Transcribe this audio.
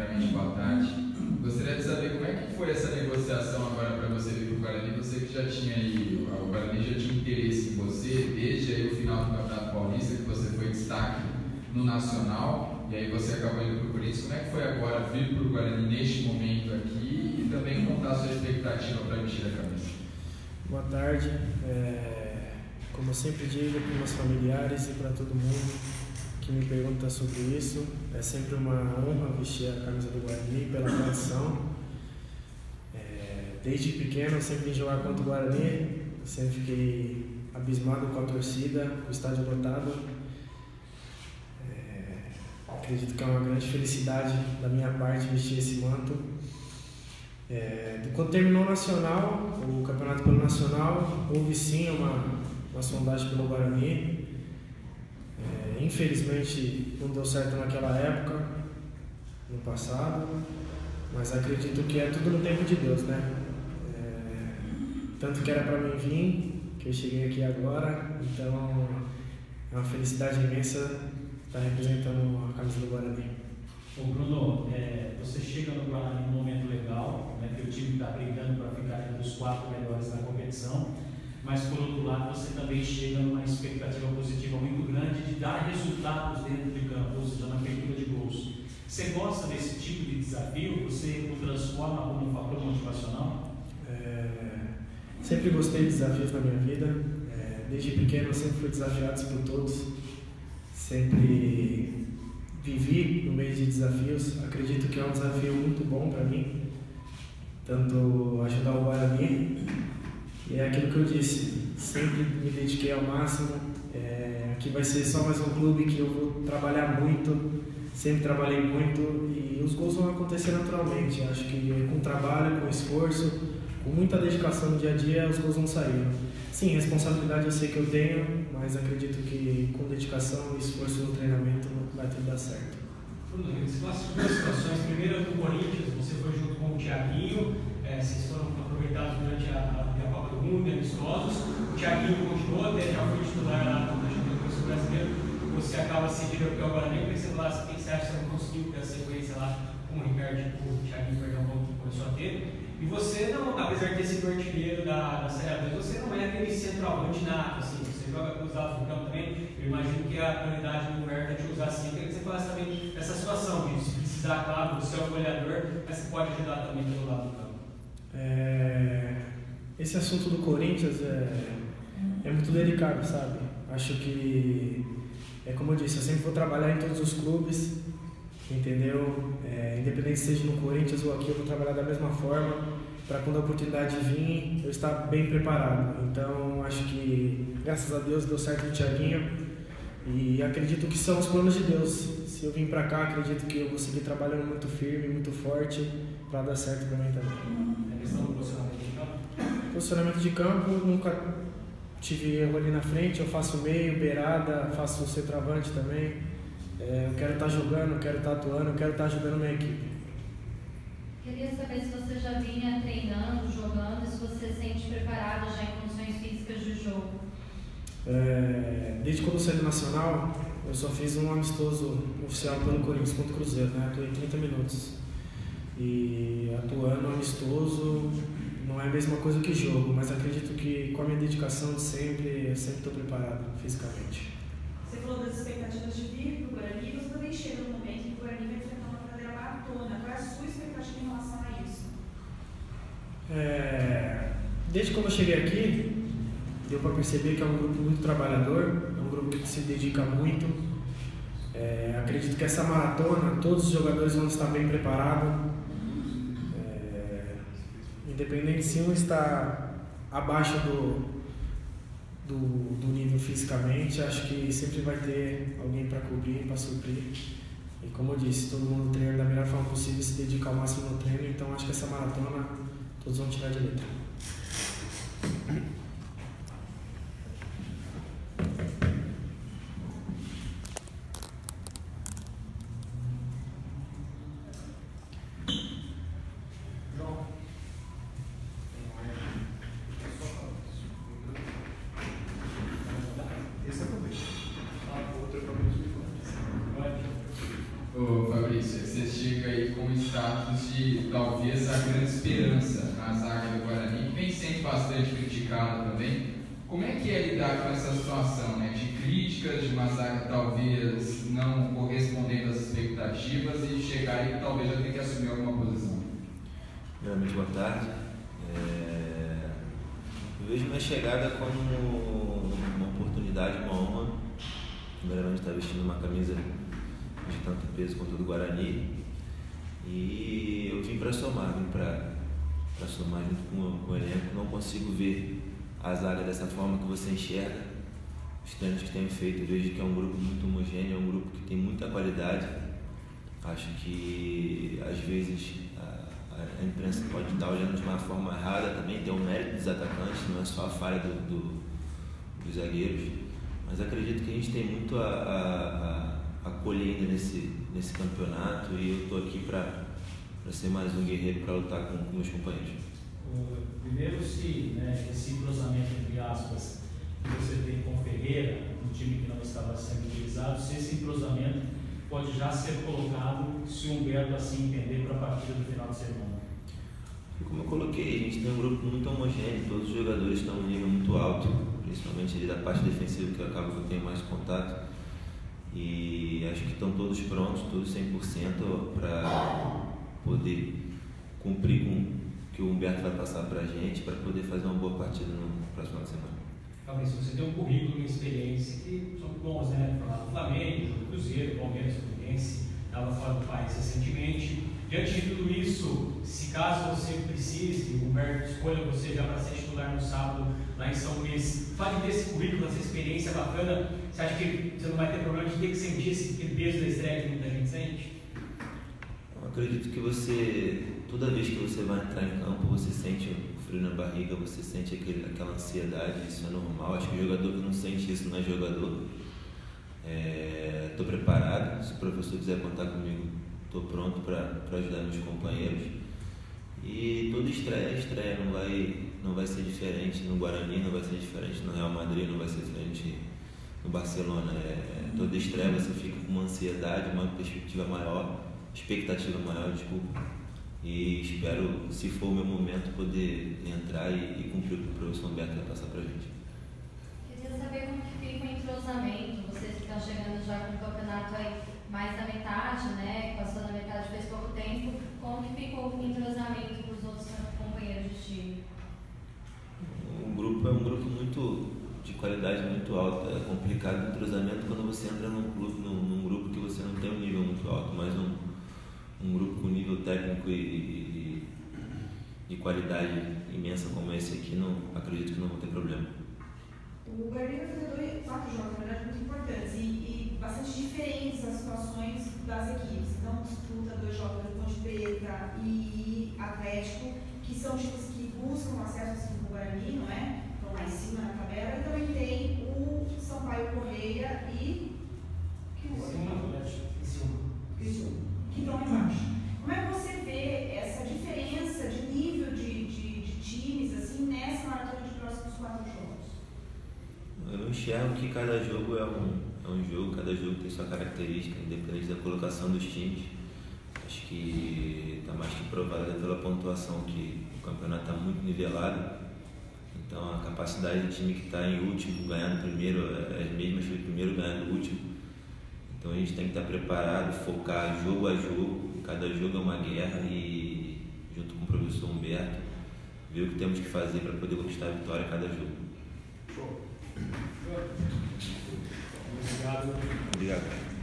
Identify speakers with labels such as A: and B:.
A: primeiramente, boa tarde. Gostaria de saber como é que foi essa negociação agora para você vir para o Guarani. Você que já tinha aí, o Guarani já tinha interesse em você desde aí o final do Campeonato Paulista, que você foi destaque no Nacional, e aí você acabou indo para o Corinthians. Como é que foi agora vir para o Guarani neste momento aqui e também contar a sua expectativa para mexer a cabeça?
B: Boa tarde. Como eu sempre digo para meus familiares e para todo mundo que me pergunta sobre isso, é sempre uma honra vestir a camisa do Guarani pela tradição. Desde pequeno eu sempre vim jogar contra o Guarani, sempre fiquei abismado com a torcida, com o estádio lotado. Acredito que é uma grande felicidade da minha parte vestir esse manto. Quando terminou o Nacional, o campeonato pelo Nacional, houve sim uma sondagem pelo Guarani. Infelizmente não deu certo naquela época, no passado, mas acredito que é tudo no tempo de Deus, né? Tanto que era para mim vir, que eu cheguei aqui agora, então é uma felicidade imensa estar representando a camisa do Guarani.
C: Ô Bruno, você chega no Guarani num momento legal, né, que o time está brigando para ficar entre os 4 melhores da competição, mas por outro lado você também chega numa expectativa positiva muito grande de dar resultados dentro de campo, ou seja, na abertura de gols. Você gosta desse tipo de desafio? Você o transforma como um fator motivacional?
B: Sempre gostei de desafios na minha vida. Desde pequeno eu sempre fui desafiado por todos. Sempre vivi no meio de desafios. Acredito que é um desafio muito bom para mim, tanto ajudar o Guarani, e é aquilo que eu disse, sempre me dediquei ao máximo. Aqui vai ser só mais um clube que eu vou trabalhar muito, sempre trabalhei muito, e os gols vão acontecer naturalmente. Acho que com trabalho, com esforço, com muita dedicação no dia a dia, os gols vão sair. Sim, responsabilidade eu sei que eu tenho, mas acredito que com dedicação e esforço no treinamento vai tudo dar certo.
C: Bruno, você passa por 2 situações. Primeiro, no Corinthians, você foi junto com o Thiaguinho, vocês foram aproveitados durante a Copa do Mundo, amistosos. O Thiaguinho continuou, até já foi titular lá no Campeonato Brasileiro. Você acaba seguindo aqui ao Guarani, porque você lá, o que você acha que você não conseguiu ter a sequência lá com o Ricardo, o Thiaguinho, perdão, que começou a ter? E você não, apesar de ter sido artilheiro da Série A2, você não é aquele centroavante nato, assim, você joga cruzados no campo também. Eu imagino que a prioridade do Humberto é te usar assim. Eu queria que você falasse também dessa situação, de se precisar, claro, você é o goleador, mas você pode ajudar também pelo lado do campo.
B: Esse assunto do Corinthians é muito delicado, sabe? Acho que, como eu disse, eu sempre vou trabalhar em todos os clubes, entendeu? Independente se seja no Corinthians ou aqui, eu vou trabalhar da mesma forma, para quando a oportunidade vir, eu estar bem preparado. Então, acho que, graças a Deus, deu certo no Thiaguinho, e acredito que são os planos de Deus. Se eu vim para cá, acredito que eu vou seguir trabalhando muito firme, muito forte, para dar certo para mim também.
C: A questão do posicionamento de campo?
B: Posicionamento de campo, nunca tive erro ali na frente. Eu faço meio, beirada, faço centroavante também. Eu quero estar jogando, eu quero estar atuando, eu quero estar ajudando a minha equipe.
D: Queria saber se você já vinha treinando, jogando, e se você se sente preparado já em condições físicas de jogo.
B: Desde quando eu saí do Nacional, eu só fiz um amistoso oficial pelo Corinthians contra o Cruzeiro, né? Atuei 30 minutos. E atuando amistoso não é a mesma coisa que jogo, mas acredito que com a minha dedicação de sempre, eu sempre estou preparado fisicamente.
E: Você falou das expectativas de vir para o Guarani, você também chega no momento que o Guarani vai enfrentar uma verdadeira maratona. Qual é a sua expectativa em relação a isso?
B: Desde quando eu cheguei aqui, deu para perceber que é um grupo muito trabalhador, é um grupo que se dedica muito. Acredito que essa maratona, todos os jogadores vão estar bem preparados. Independente se um está abaixo do nível fisicamente, acho que sempre vai ter alguém para cobrir, para suprir. E como eu disse, todo mundo treina da melhor forma possível, se dedica ao máximo no treino, então acho que essa maratona todos vão tirar de letra.
A: Ô Fabrício, você chega aí com a grande esperança na zaga do Guarani, que vem sendo bastante criticada também. Como é que é lidar com essa situação, né, de críticas, de uma zaga talvez não correspondendo às expectativas e chegar e talvez já ter que assumir alguma posição?
F: Primeiramente, boa tarde. Eu vejo minha chegada como uma oportunidade, uma honra. Primeiramente, estar vestindo uma camisa de tanto peso quanto do Guarani. E eu vim para somar, somar junto com o elenco. Não consigo ver a zaga dessa forma que você enxerga. Os treinos que tenho feito, eu vejo que é um grupo muito homogêneo, é um grupo que tem muita qualidade. Acho que às vezes a imprensa pode estar olhando de uma forma errada também, tem o mérito dos atacantes, não é só a falha dos zagueiros. Mas acredito que a gente tem muito a colher ainda nesse campeonato, e eu estou aqui para ser mais um guerreiro, para lutar com meus companheiros.
G: Primeiro, se esse entrosamento, entre aspas, que você tem com o Ferreira, um time que não estava sendo utilizado, se esse entrosamento pode já ser colocado, se o Humberto assim entender, para a partida do final de semana.
F: Como eu coloquei, a gente tem um grupo muito homogêneo, todos os jogadores estão em nível muito alto, principalmente ali da parte defensiva, que eu acabo que eu tenho mais contato. E acho que estão todos prontos, todos 100% para poder cumprir com o que o Humberto vai passar para a gente, para poder fazer uma boa partida no próximo final de semana.
C: Fabrício, você tem um currículo, uma experiência que são bons, né? Falar do Flamengo, do Cruzeiro, Palmeiras, Fluminense, estava fora do país recentemente. Diante de tudo isso, se caso você precise, o Humberto escolha você já para ser titular no sábado lá em São Luís, fale desse currículo, dessa experiência bacana. Você acha que você não vai ter problema de ter que sentir esse peso da estreia que muita gente sente?
F: Eu acredito que toda vez que você vai entrar em campo, você sente o frio na barriga, você sente aquela ansiedade, isso é normal. Acho que o jogador que não sente isso não é jogador. Estou preparado, se o professor quiser contar comigo, estou pronto para ajudar meus companheiros. E toda estreia não vai ser diferente no Guarani, não vai ser diferente no Real Madrid, não vai ser diferente no Barcelona. Toda estreia você fica com uma ansiedade, uma perspectiva maior, expectativa maior, desculpa. E espero, se for o meu momento, poder entrar e cumprir o que o professor Humberto vai passar para a gente.
D: Queria saber como que fica o entrosamento, vocês que estão chegando já com o campeonato aí mais da metade, né? Passou da metade faz pouco tempo. Como que ficou o entrosamento com os outros companheiros de time?
F: O grupo é um grupo de qualidade muito alta. É complicado o entrosamento quando você entra num grupo que você não tem um nível muito alto, mas um grupo com nível técnico e qualidade imensa como esse aqui, acredito que não vou ter problema.
E: O Guarani vai fazer 4 jogos, na verdade, muito importantes e bastante diferentes as situações das equipes. Então, disputa 2 jogos do Ponte Preta e Atlético, que são times que buscam acesso assim, para o Guarani, não é? Estão lá em cima na tabela. E também tem o Sampaio Correia e... que estão lá embaixo. Como é que você vê essa diferença de nível de times assim, nessa maratona de próximos 4 jogos?
F: Eu enxergo que cada jogo é um jogo, cada jogo tem sua característica, independente da colocação dos times. Acho que está mais que provado pela pontuação que o campeonato está muito nivelado. Então a capacidade do time que está em último, ganhando primeiro, é as mesmas que o primeiro ganhando o último. Então a gente tem que estar preparado, focar jogo a jogo. Cada jogo é uma guerra e, junto com o professor Humberto, ver o que temos que fazer para poder conquistar a vitória a cada jogo.
C: Obrigado.
F: Obrigado.